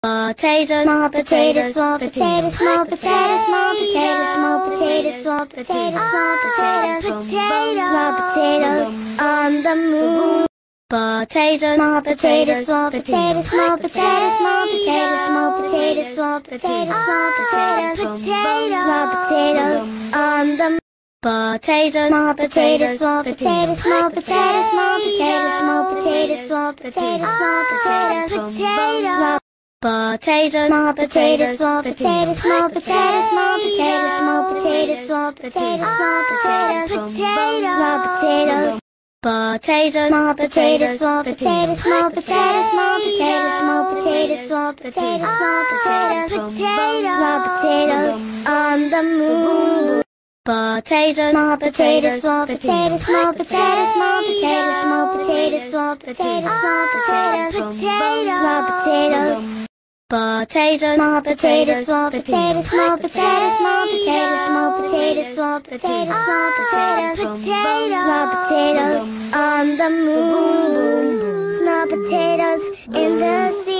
Potatoes, small potatoes, small potatoes, small potatoes, small potatoes, small potatoes, small potatoes, small potatoes, small potatoes on the moon. Potatoes, small potatoes, small potatoes, small potatoes, small potatoes, small potatoes, small potatoes, small potatoes, small potatoes on the moon. Potatoes, small potatoes, small potatoes, small potatoes, small potatoes, small potatoes, small potatoes, small potatoes, small potatoes, small potatoes, small potatoes, small potatoes, small potatoes, small potatoes, small potatoes, small potatoes, small potatoes. Potatoes, small potatoes, small potatoes, small potatoes, small potatoes, small potatoes, small potatoes, small potatoes, small potatoes on the moon. Potatoes, small potatoes, small potatoes, small potatoes, small potatoes, small potatoes, small potatoes, small potatoes, small potatoes. Potatoes, small potatoes, small potatoes, small potatoes, small potatoes, small potatoes, small potatoes, small potatoes, small potatoes on the moon. Small potatoes in the sea.